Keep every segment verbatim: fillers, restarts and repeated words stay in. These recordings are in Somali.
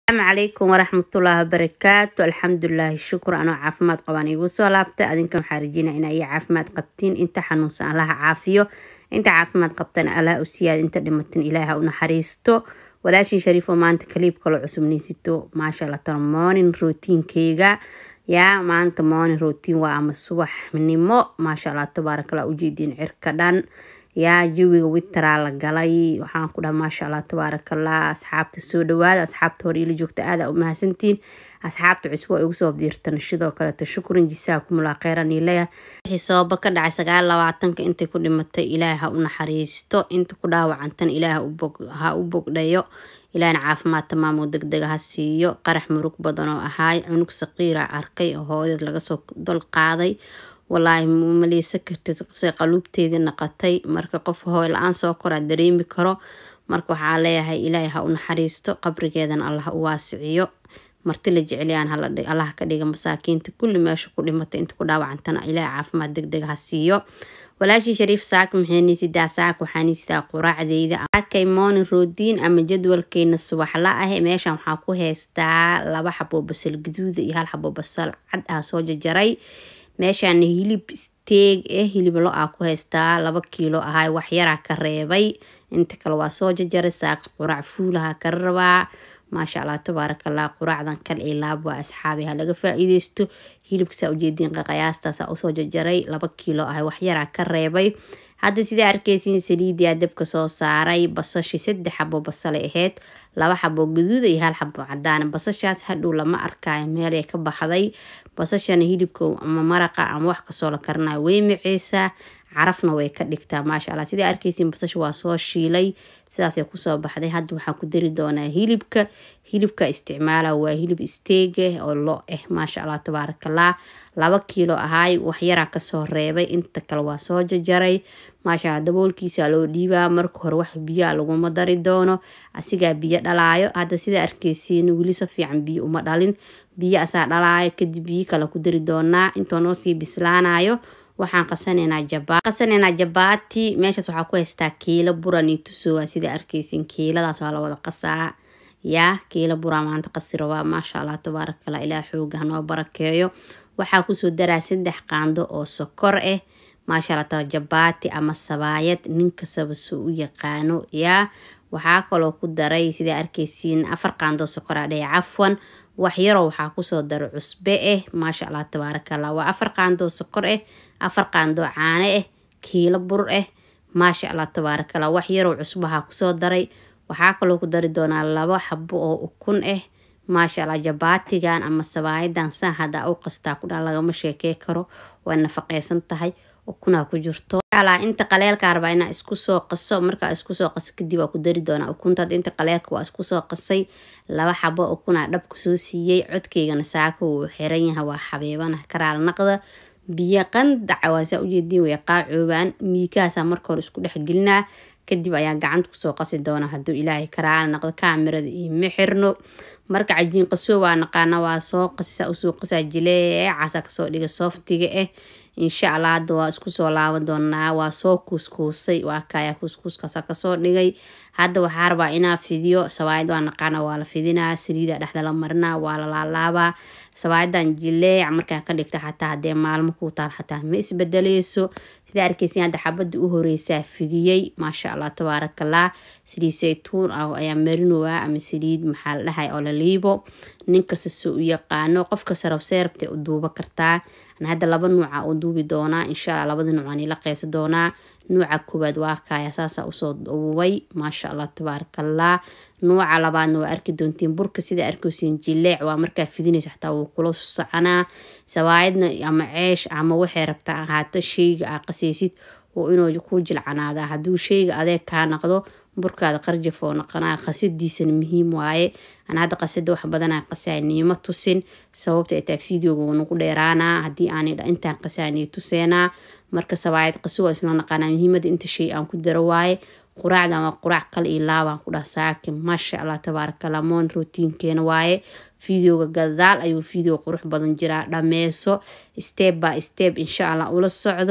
السلام عليكم ورحمة الله وبركاته. الحمد لله الشكر أنا عافمات قواني وصلابته أذنكم حارجين إن أي عافمات قبتين أنت حنوس الله عافيه أنت عافمات قبتن الله أسياد أنت دمتن إليها ونحريستو ولا شيء شريف وما أنت كليب كل عسمني ستو ما شاء الله ترمون روتين كيجا يا ما أنت مون روتين وعم الصبح مني مو ما شاء الله تبارك الله وجدين عركدان يا جوي ويترا لقلاي وحان كده ما شاء الله تبارك الله أصحابت السودوات أصحابت هوري اللي جوكت هذا وما سنتين أصحابت عسوا يوصل بيرتن الشدة وكلت الشكر جزاكم الله خيرا إليه حسابك دع سجال لوعتنك أنت كل مت إلهها ونحريستو أنت كده وعنتن إلهها وبق ها وبق ديو إلى نعاف ما تمام ودق دق هالسيو قرح مروك بدنو أهاي عنك صغيرة عرقي وهو لقصو دول قاضي والله ملي سكرت سي قلوبتيدii naqatay marka qof hooy la'aan soo kora dareemi karo marka waxa leeyahay ilaahay ha u naxariisto qabrigeedan Allah u waasiciyo marti la jeceliyaan hala dhig Allah ka dhiga masaakiinta kulli meesha ku dhimatay inta ku dhaawacantana ilaahay caafimaad degdeg ha siiyo walaashi shariif saak maxayniisi daa saak waxaaniisa quraacdeeda akay moon roodin ama jadwalkeena subaxla ah meeshan waxa ku heystaa laba xabo basal gaduud iyo hal xabo basal cad ah soo jajaray meeshaan hilib steak eh hilib lo ah ku heystaa laba kiilo ahay wax yar ka reebay inta kale waa soo jajaray saaq quraac fuulaha ka rabaa ma sha Allah tabarakallah quraacdan kal ilaab waa asxaabi ha laga faa'iideysto hilibka u jeedin qaqayaastaas oo soo jajaray laba kiilo ahay wax yar ka reebay hadda sida arkaysiin saliidii dabka soo saaray basashi saddex xabo basal aheed laba xabo gaduud iyo hal xabo cadaan basashaas hadhow lama arkaayo meel ay ka baxday basashana hilibka ama maraqa ama wax ka soo la karnaa way miciisa carafna way ka dhigtaa ma sha Allah sida arkaysiin basash waa soo shiilay sidaas ay ku soo baxday hadda waxa ku dari doonaa hilibka hilibka isticmaala waa hilib steak oo lo eh ma sha Allah tabarakallah laba kiilo ahay wax yar ka soo reebay inta kale waa soo jajaray ma sha Allah daboolkiisa loo dhiibaa marka hore wax biyo lagu ma dari doono asiga biyo dhalaayo hadda sida arkaysiin wili si fiican biyo uma dhalin biyo asaa dhalaayo kadib biyo kale ku dari doonaa inta noo sii bislaanayo waxaan qasaneynaa jabaati qasaneynaa jabaati meeshaas waxa ku haystaa kiilo burani tusoo sida arkaysiin kiiladaas waa la wada qasaa yaa kiilo bura maanta qasiro waa ma sha Allah tabarakallah ilaa xooga noo barakeeyo waxa ku soo daraa saddex qaando oo sokor ah ma sha Allah jabaati ama sabaayad ninka sabso u yaqaano yaa waxa kale ku daray sida arkaysiin afar qaando sokor ah afwan wax yar waxa ku soo dar cusbe ah ma sha Allah tabarakallah waa afar qaando sokor ah afar qaando caano ah kiilo bur ah ma sha Allah tabarakallah wax yar cusbaha ku soo daray waxa kale ku dari doonaa laba xabo oo ukun ah ma sha Allah jabaatigan ama sabaayadan sa hada oo qasta ku dhan laga ma sheekay karo waa nafaqeysan tahay ukuna ku jirto ala inta qaleelka arba ina isku soo qaso marka isku soo qaso kadib waa ku dari doonaa ukunta inta qaleelka waa isku soo qasay laba xabo ukuna dhab ku soo siiyay codkeygana saako uu xiran yahay waa xabeebana karaal naqda biyo qandac waa u jeedin way qaacooban miikaasa marka hore isku dhex gelinaa kadib ayaa gacanta ku soo qasi doona haduu ilaahay karaal naqdo kaamirada iyo mixirno marka cajiin qaso waa naqaana waa soo qasisa u soo qasaa jilee caasa ka soo dhiga softiga eh insha Allah hadda waa isku soo laaban doonaa waa soo kuskusay waa kaya kuskuskaas ka soo dhigay hadda waxa rabaa inaa fidiyo sawaayad waa naqaana waa la fidinaa saliida dhexda la marnaa waa la laalaaba sawaayadan jilee marka ka dhigta xataa hadee maalmo ku taal xataa ma isbedeleyso sida arkaysiin hadda xabada u horeysa fidiyay ma sha Allah tabarakallah saliid saytuun ayaa marinowa ama saliid maxal dhahay oo la liibo ninka soo u yaqaano qofka sarab seerbta u duuba kartaa ana hadda laba nooc oo duubi doona insha Allah labada nooc aan la qeybsan doona nooca koobaad waa kaaya saasa u soo duubay ma sha Allah tabarakallah nooca labaadna waa arki doontiin burka sida arkaysiin jileec waa marka fidinaysa xataa uu kula soconaa sawaayadna ama ceesh ama waxay rabtaa ahaato sheyga qasaysid oo inuu ku jilcanaada haduu sheyga adeeg ka noqdo burkaada qarjaf oo naqana qasidiisana muhiim waaye ana hadda qasida wax badan aan qasaynimo tusin sababta ay taa fiidiyoga uu nagu dheeraana hadii aan intaan qasaynay tuseena marka sawaayad qaso isla naqana muhiimada inta shay aan ku daro waaye quraacda ama quraac kale ilaabaan ku dhasaaki ma sha Allah tabarakallah moon routiinkeena waaye fiidiyoga gadaal ayuu fiidiyo qurux badan jira dhameeso step by step insha Allah ula socdo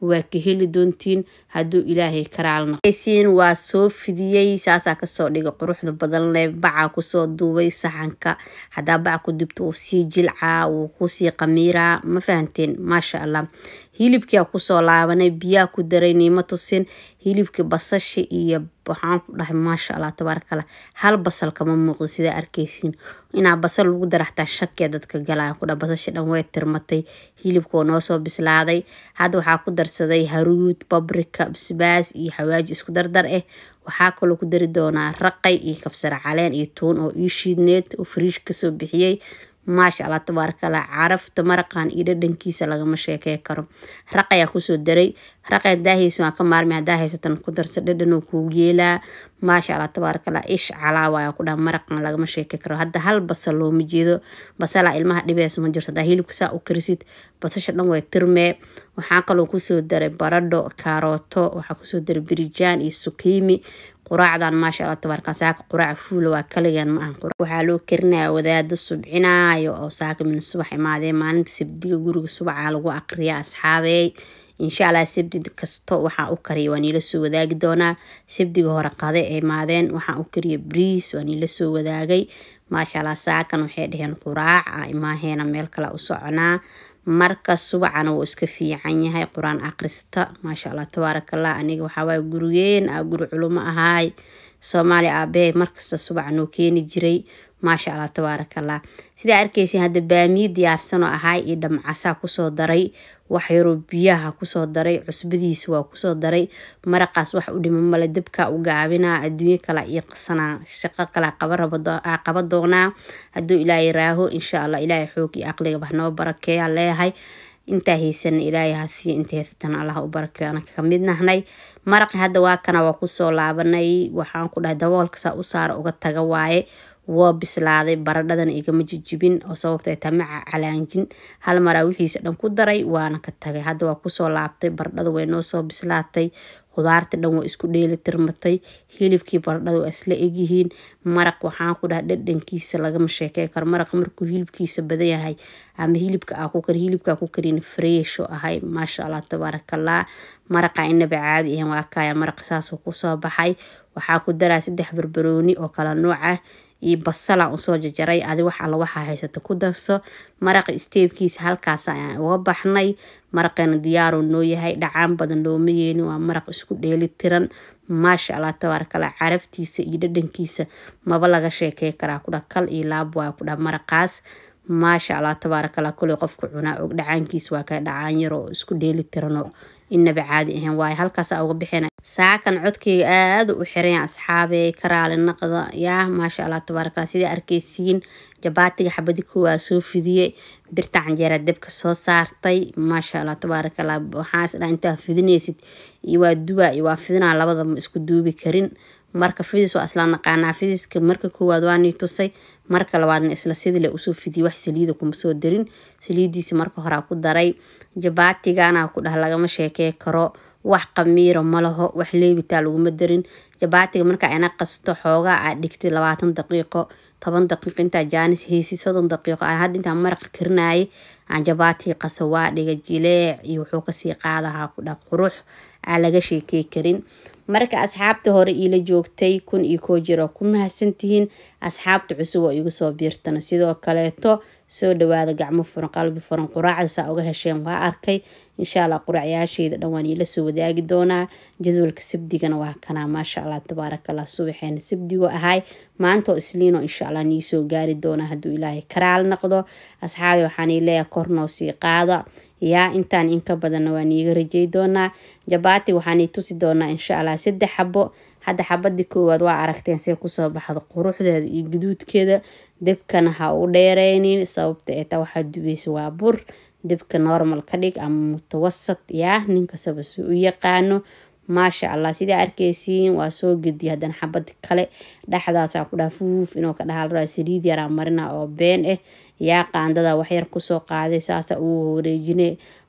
waa ka heli doontiin hadduu ilaahay karaalna aysiin waa soo fidiyey saasaa kasoo dhigay quruxda badan leh baca kusoo duubay saxanka haddaa baca ku dubto uu sii jilcaa uu kusii qamiiraa ma fahanteen maasha allah hilibkia kusoo laabanay biyaa ku daray niima tusin hilibkii basashi iyo waxaan ku dhahay maasha allah tabaarakallah hal basal kama muuqdo sida arkaysiin inaa basal lagu daraxtaa shakee dadka galaa ku dhahay basashi dhan way tirmatay hilibkoo noo soo bislaaday hadda waxaa ku darsaday haruud babrika basbaas iyo xawaaji isku dardar eh waxaa kaloo ku dari doonaa raqay iyo kabsar caleen iyo tuun oo ii shiidneed oo fariish kasoo bixiyey maasha allah tabaarakallah carafta maraqan iyo dhadhankiisa lagama sheekey karo raqayaa kusoo daray raqay daahaysa waa ka maarmay hadaa haysatan ku darsa dhadhan oo kugu yeelaa maasha allah tabaarakallah ish calaa waa ku dhaha maraqan lagama sheekey karo hadda hal basal looma jeedo basala ilmaha dhibeys ma jirto hadaa hilibka saa u karisid basasha dhan way tirmee waxaa kaloo kusoo daray baradho kaarooto waxaa kusoo daray birijaan iyo sukiimi quraacdan maasha allah tabaarakallah saaka quraac fuul waa kaliyan ma ahan quraac waxaa loo karinayaa wadaado subcinaayo oo saaka min subax imaadeen maalinta sabdiga guriga subaca lagu aqriya asxaabey insha allah sabdi kasto waxaa u kariya waan ila soo wadaagi doonaa sabdiga hore qade ee imaadeen waxaa u kariya bariis waan ila soo wadaagay maasha allah saakan waxay dhaheen quraac imaaheena meel kale u soconaa marka subacana wuu iska fiican yahay quraan aqrista maasha allah tabaarakallah aniga waxaa waay gurigeen aa guri culumo ahaay soomaali aabee markasta subaca noo keeni jiray maasha allah tabaarakallah sidaa arkaysa hadda baamiye diyaarsanoo ahaay iyo dhamcasaa kusoo daray wax yaroo biyaha kusoo daray cusbadiisa waa kusoo daray maraqaas wax u dhima male dabka u gaabinaa adduunyo kale iyo qasanaa shaqo kale qaba doonaa hadduu ilaahay raaho insha allah ilaahay xoog iyo aqliga wax noo barakeeya leeyahay intaa haysana ilaahay hasiiyo inta haysatan allah u barakeeyo anaka ka mid nahnay maraqi hadda waa kana waa kusoo laabanay waxaan ku dhahay daboolka saa u saara uga taga waaye waa bislaaday baradhadan igama jijibin oo sababta ay tahay maca calaanjin hal maraa wixiisa dhan ku daray waana ka tagay hadda waa kusoo laabtay baradhada way noo soo bislaatay khudaarta dhan waa isku dheeli tirmatay hilibkii baradhada waa isla egyihiin maraq waxaan ku dhahay dhadhankiisa lagama sheekey karo maraqa markuu hilibkiisa badan yahay ama hilibka aa ku kari hilibka ku karin fresh oo ahay maasha allah tabaarakallah maraqa inaba caadi ahayn waa kaya maraqa saasoo kusoo baxay waxaa ku daraa saddex barbarooni oo kala nooc ah iyo basala usoo jajaray adi wax alla waxaa haysata ku darso maraqa isteebkiisa halkaas ayaan uga baxnay maraqeena diyaaruu noo yahay dhacaan badan looma yeelin waa maraq isku dheeli tiran maasha allah tabaarakallah caraftiisa iyo dhadhankiisa maba laga sheekey karaa ku dhaha kal iyo laab waa ku dhaha maraqaas maasha allah tabaarakallah kuley qofku cunaa og dhacaankiisa waa kay dhacaan yar oo isku dheeli tiranoo inaba caadi ahayn waaye halkaasa uga bixina saakan codkayga aada u xiran asxaabey karaali naqda yaa maasha allah tabaarakallah sidai arkaysiin jabaatiga xabadi kuwaa soo fidiyey birta canjeera dabka soo saartay maasha allah tabaarakallah waxaa isdhaa intaa fidinaysid iyo waa duwaa iyo waa fidinaa labadaba isku duubi karin marka fidis waa isla naqaanaa fidiska marka koowaad waa nii tusay marka labaadna isla sidile usoo fidiyey wax saliida kuma soo darin saliidiisa marka horaa ku daray jabaatigana ku dhah lagama sheekey karo wax qamiiro malaho wax leebitaa laguma darin jabaatiga marka ina qasto xoogaa aad dhigtay labaatan daqiiqo toban daqiiqo intaa jaanis haysi soddon daqiiqo aan hadda intaan maraq karinayay aan jabaatiga qasa waa dhiga jileec iyo wuxuu kasii qaadahaa ku dhah qurux aan laga sheekey karin marka asxaabta hore iila joogtay kun iyo koo jiro ku mahadsantihiin asxaabta cusub oo igu soo biirtana sidoo kaleeto soo dhawaada gacmo furan qalbi furan quraacda saa uga hesheen waa arkay insha allah quraacyaasheeda dhan waan iila soo wadaagi doonaa jadwalka sabdigana waa kanaa maasha allah tabaarakallah subaxeena sabdigo ahay maantoo isliino insha allah nii soo gaari doonaa hadduu ilaahay karaal noqdo asxaabi waxaan ii leeyahay kornoo sii qaada yaa intaan inka badanna waa niiga rajay doonaa jabaati waxaan ii tusi doonaa insha allah saddex xabo hadda xabadii koowaad waa aragteen see kusoo baxda quruxdeeda iyo guduudkeeda debkana ha u dheereynin sababta ee taa waxaa dubaysa waa bur debka normal ka dhig ama mutawasat yaa ninkasaba si u yaqaano maasha allah sidaa arkaysiin waa soo gediya haddana xabad kale dhexdaasaa ku dhaha fuuf inuu ka dhaha la saliid yaraa marina oo been ah yaa qaandada waxyar kusoo qaaday saasa uu wareejine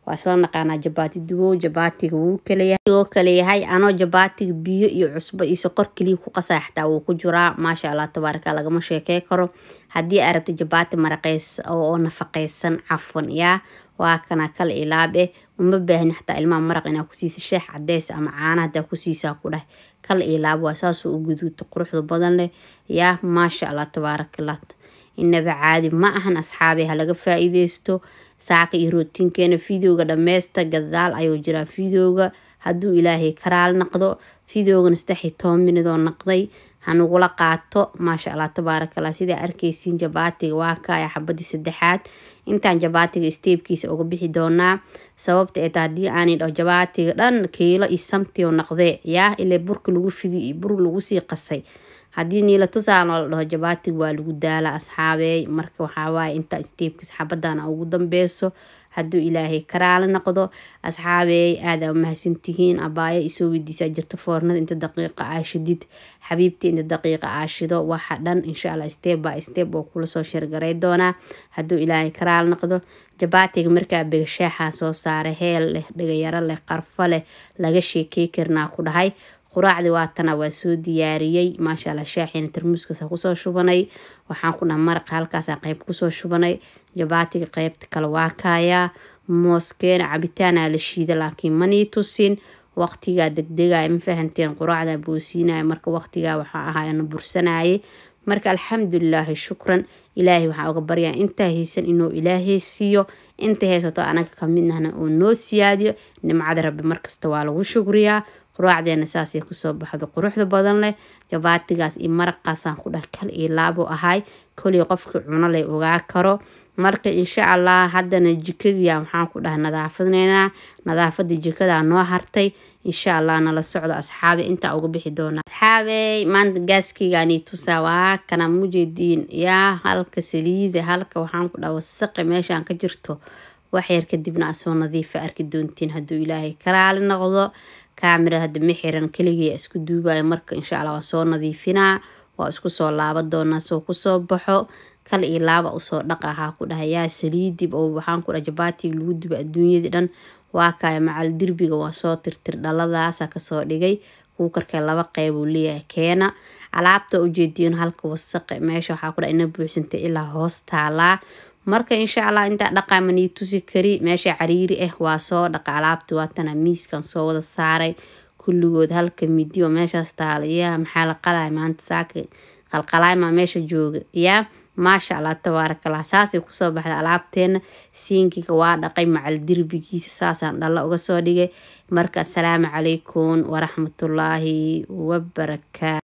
واسلا نقانا جباتي دو جباتي وو كليا وو كليا هاي أنا جباتي بيو iyo cusbo iyo sokor kaliya ku qasay xataa wuu ku jiraa maasha Allah tabaaraka laga ma sheekay karo hadii aad rabto jabaati maraqays oo nafaqaysan cafwan yaa waa kana kala ilaabe uma baahan xataa ilmaha maraq inaa ku siiso sheex cadeys ama caana hadaa ku siisaa ku dhahay kala ilaab waa saas oo guduudta quruxda badan leh yaa maasha Allah tabaaraka Allah inaba caadi ma ahan asxaabi ha laga faa'iideysto saaka iyo rootinkeena videoga dhameesta gadaal ayuu jiraa videoga haduu ilaahay karaal naqdo videogan saddex iyo toban minute oo naqday hanugula qaato maasha Allah tabaaraka Allah sida arkaysiin jabaatiga waa ka ay xabadii saddexaad intaan jabaatiga steepkiisa uga bixi doonaa sababta ay tahay hadii aan idho jabaatiga dhan kiilo iyo samti oo naqday yaa ilaa burka lagu fidi bur lagu sii qasay hadii niila tusaan oo dhaho jabaatiga waa lagu daala asxaabey marka waxa waay inta steepkiisa xabadan ugu dambeeso haduu ilaahay karaal naqdo asxaabey aad u mahadsantihiin abaaya isoo weydiisa jirto foornada inta daqiiqa aashidid xabiibti inta daqiiqa aashido waxa dhan insha Allah step by step oo kula soo shirgaray doona haduu ilaahay karaal naqdo jabaatiga marka beegshaha soo saaray heel leh dhagayaro leh qarfo leh laga sheekay karnaa ku dhahay quraacdi waatana waa soo diyaariyay maasha Allah shaaxina tarmuuska ku soo shubanay waxaan ku dhamarq halkaas qayb ku soo shubanay jabaatiga qaybta kala waa kaaya mooskeena cabitaan la shiiday laakiin mani tusin waqtiga degdegay ma fahanteen quraacda boosiinay marka waqtiga waxa ahaayna bursanay marka alxamdulillah shukran ilaahi waxa uga baryaa inta haysan inuu ilaahay siiyo inta haysato anaga kamidnahna oo noo siyaadiyo nimcada rabbi markasta waa lagu shukriyaa quraacdeena saasay ku soo baxdo quruxda badan leh jabaatigaas iyo maraqaasaan ku dhax kal iyo laabo ahay kaliya qofka cuno leh ogaa karo marka insha Allah haddana jikadiya waxaan ku dhahay nadaafadneena nadaafada jikada noo hartay insha Allah nala socdo asxaabi inta uga bixi doona asxaabi maanta gaaskiga ani tusawa kana mujeedin yaa halka saliida halka waxaan ku dhahay wasaq meeshaan ka jirto wax yar kadibna asoo nadiif arki doontiin haduu ilaahay karaal noqdo kaamira hada mixiran kaliya isku duubay marka insha Allah waa soo nadiifina waa isku soo laaba doona soo ku soo baxo kala ilaaba u soo dhaqaha ku dhahayaa saliidib oo waxaan ku dhajabaati lagu duba adduunyada dhan waa kaay macal dirbiga waa soo tirtir dhaladaas ka soo dhigay ku karkay laba qayb uu leeyahay keena alaabta u jeediyeen halka wasaq meesha waxa ku dhahay ina buuxsantay ilaa hoos taala marka insha Allah inta dhaqaamani tusi kari meesha cariiri ah waa soo dhaqa alaabta waatana miiskan soo wada saaray kulligood halka midiyo meeshaas taaliya maxaa la qalay maanta saaka qalqalay ma meesha jooga yaa maasha Allah tabaaraka Allah saasay ku soo baxday alaabteena siinkiga waa dhaqay macal dirbigiisa saasaan dhalla uga soo dhigay marka assalaamu calaykum wa rahmatullaahi wa barakaatuh.